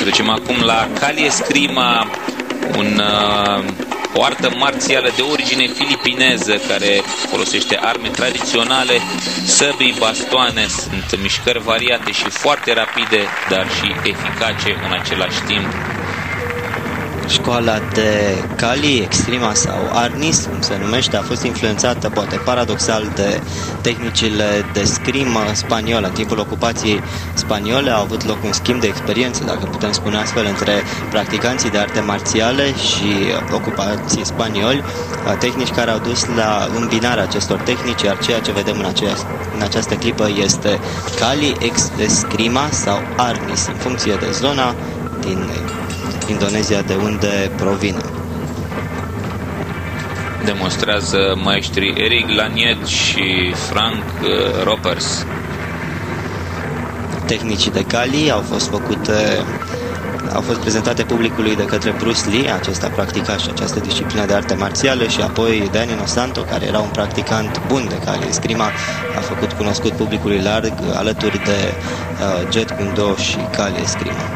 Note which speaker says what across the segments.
Speaker 1: Trecem acum la Kali Eskrima, o artă marțială de origine filipineză care folosește arme tradiționale, săbii, bastoane. Sunt mișcări variate și foarte rapide, dar și eficace în același timp.
Speaker 2: Școala de Kali Eskrima sau Arnis, cum se numește, a fost influențată, poate paradoxal, de tehnicile de scrimă spaniolă. În timpul ocupației spaniole a avut loc un schimb de experiențe, dacă putem spune astfel, între practicanții de arte marțiale și ocupații spanioli, tehnici care au dus la îmbinarea acestor tehnici, iar ceea ce vedem în această clipă este Kali Eskrima sau Arnis, în funcție de zona din Indonezia de unde provine.
Speaker 1: Demonstrează maestrii Eric Laniet și Frank Ropers.
Speaker 2: Tehnicii de Kali au fost prezentate publicului de către Bruce Lee, acesta practica și această disciplină de arte marțială, și apoi Danny Inosanto, care era un practicant bun de Kali Eskrima, a făcut cunoscut publicului larg alături de Jeet Kune Do și Kali Eskrima.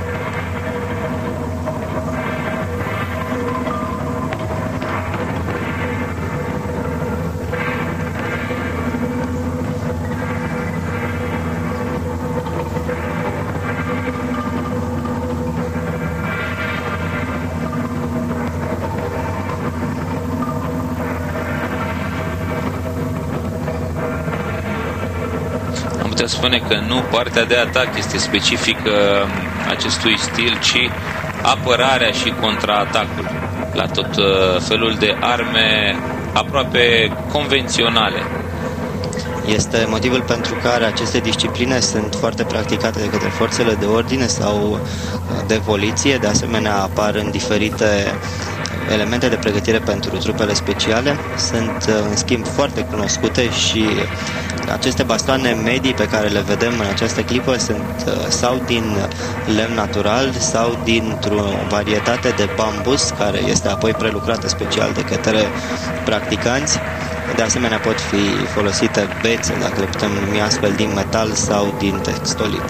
Speaker 1: Spune că nu partea de atac este specifică acestui stil, ci apărarea și contraatacul la tot felul de arme aproape convenționale.
Speaker 2: Este motivul pentru care aceste discipline sunt foarte practicate de către forțele de ordine sau de poliție. De asemenea, apar în diferite elemente de pregătire pentru trupele speciale. Sunt, în schimb, foarte cunoscute și aceste bastoane medii pe care le vedem în această clipă sunt sau din lemn natural sau dintr-o varietate de bambus, care este apoi prelucrată special de către practicanți. De asemenea, pot fi folosite bețe, dacă le putem numi astfel, din metal sau din textolit.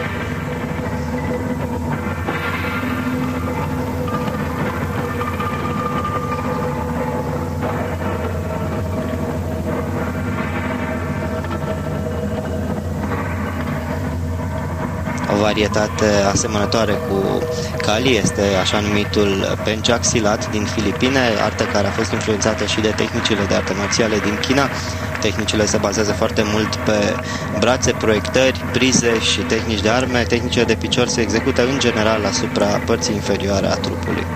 Speaker 2: O varietate asemănătoare cu Kali este așa numitul Pencak Silat din Filipine, artă care a fost influențată și de tehnicile de arte marțiale din China. Tehnicile se bazează foarte mult pe brațe, proiectări, prize și tehnici de arme. Tehnicile de picior se execută în general asupra părții inferioare a trupului.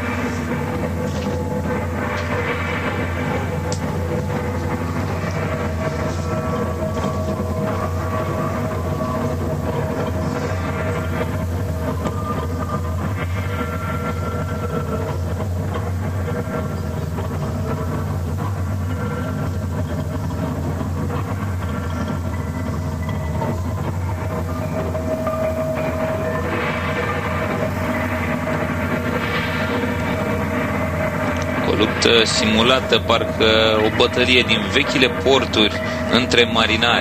Speaker 1: Luptă simulată, parcă o bătălie din vechile porturi între marinari.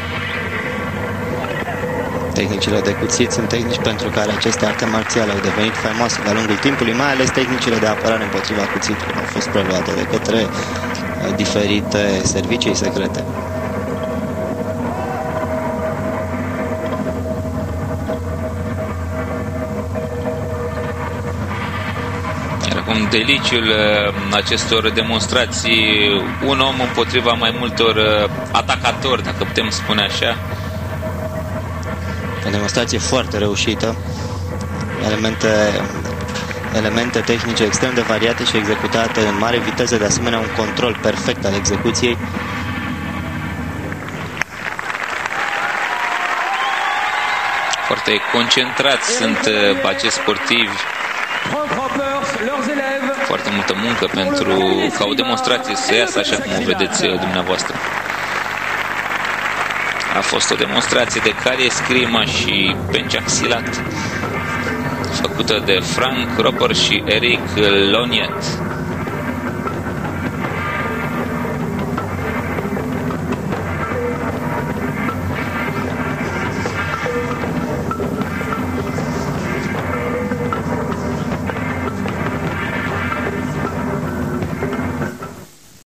Speaker 2: Tehnicile de cuțit sunt tehnici pentru care aceste arte marțiale au devenit faimoase de-a lungul timpului, mai ales tehnicile de apărare împotriva cuțitului au fost preluate de către diferite servicii secrete.
Speaker 1: În deliciul acestor demonstrații, un om împotriva mai multor atacatori, dacă putem spune așa.
Speaker 2: O demonstrație foarte reușită, elemente tehnice extrem de variate și executate în mare viteză, de asemenea un control perfect al execuției.
Speaker 1: Foarte concentrați sunt acești sportivi. Foarte multă muncă pentru ca o demonstrație să iasă așa cum o vedeți dumneavoastră. A fost o demonstrație de Kali Eskrima și Pencak Silat făcută de Frank Roper și Eric Laniet.